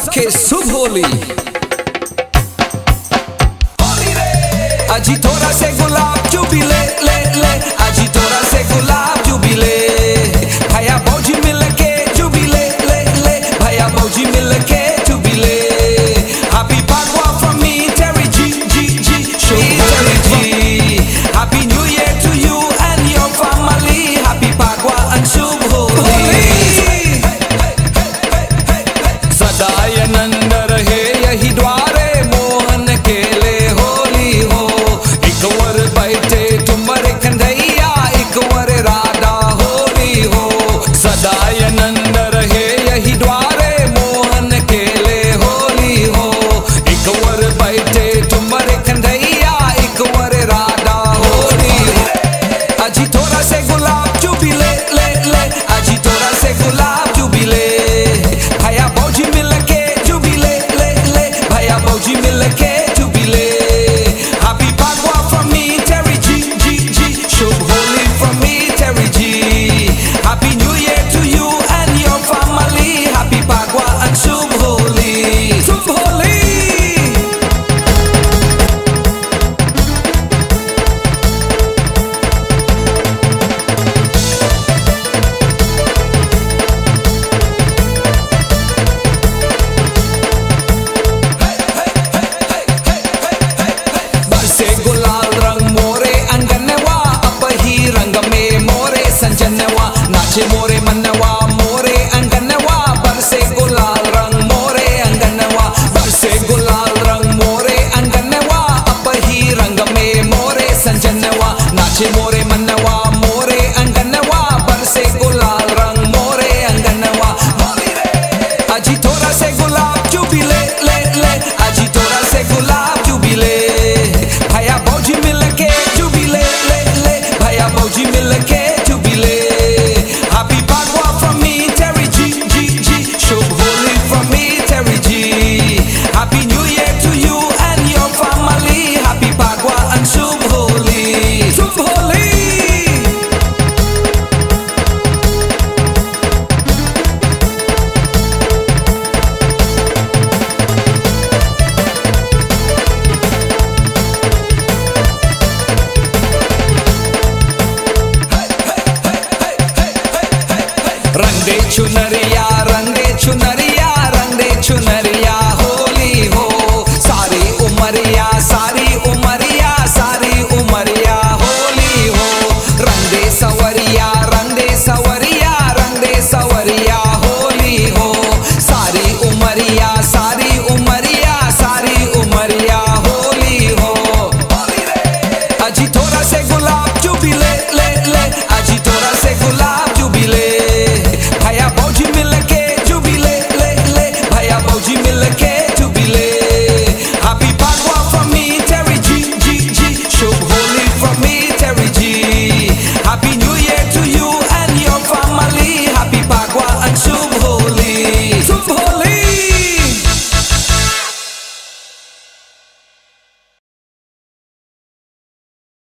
सबके शुभ होली। अजी थोड़ा से गुलाब चुबी ले ले ले, अजी थोड़ा से गुलाब चुबी ले, भैया भौजी मिल के चुबी ले ले ले, भैया भौजी मिल के चुबी ले। Happy Pagua from me, Terry G G G, show Terry G. Happy New Year to you and your family. Happy Pagua and शुभ होली। सदा आनंद रहे यही द्वारे, मोहन खेले होली हो। एक वर बैठे तुम्हारे कंधैया, एक वर राधा होली हो। सदा आनंद रहे यही द्वारे, मोहन खेले होली हो। एक वर बैठे तुम्हारे कंधैया, एक वर राधा होली हो। अजी थोड़ा से गुलाब चुबी ले ले ले, अजी थोड़ा से गुलाब चुबी ले, भैया भौजी मिल के चुबी ले ले ले, भैया भौजी मिल के चुबी ले। Happy Pagua from me, Terry G G G, शुभ Holi from me, Terry G. Happy New Year to you and your family. Happy Pagua and शुभ होली, शुभ होली। बरसे गुलाल रंग मोरे अंगनवा, अपही रंग में मोरे संजनवा। नाचे मोरे मनवा मोरे अंगनवा, बरसे गुलाल रंग मोरे अंगनवा। बरसे गुलाल रंग मोरे अंगनवा, अपही रंग में मोरे संजनवा। नाचे मोरे मनवा मोरे अंगनवा, बरसे गुलाल रंग मोरे अंगनवा। अजी थोड़ा से गुलाब चुबी ले ले ले, अजी थोड़ा से गुलाब चुबी ले, भैया भौजी मिल के चुबी ले ले ले, भैया भौजी मिल के चुबी ले। Happy Pagua from me, Terry G G G, शुभ Holi from me, Terry G. Happy New Year to you and your family. Happy Pagua and शुभ होली, शुभ होली। रंग दे चुनरिया, रंग दे चुनरिया,